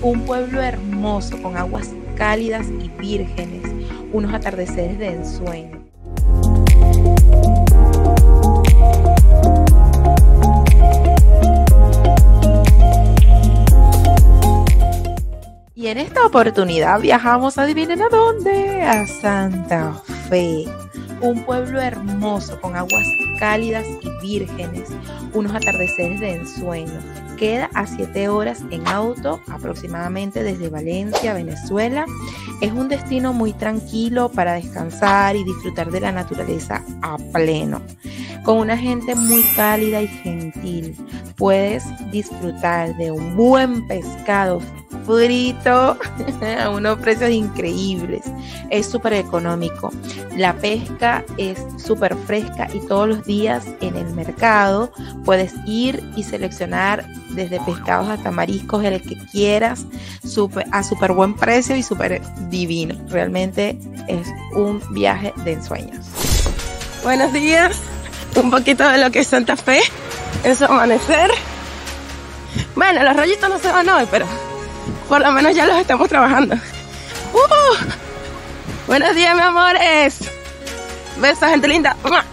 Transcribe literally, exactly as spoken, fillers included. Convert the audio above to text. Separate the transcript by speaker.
Speaker 1: un pueblo hermoso con aguas cálidas y vírgenes, unos atardeceres de ensueño. Y en esta oportunidad viajamos, adivinen a dónde, a Santa Fe, un pueblo hermoso con aguas cálidas y vírgenes, unos atardeceres de ensueño. Queda a siete horas en auto aproximadamente desde Valencia, Venezuela. Es un destino muy tranquilo para descansar y disfrutar de la naturaleza a pleno. Con una gente muy cálida y gentil, puedes disfrutar de un buen pescado frito a unos precios increíbles. Es súper económico. La pesca es súper fresca y todos los días en el mercado puedes ir y seleccionar desde pescados hasta mariscos, el que quieras, super, a súper buen precio y súper divino. Realmente es un viaje de ensueños.
Speaker 2: Buenos días, un poquito de lo que es Santa Fe en su amanecer. Bueno, los rollitos no se van hoy, pero por lo menos ya los estamos trabajando. Uh, buenos días, mi amores. Besos, gente linda.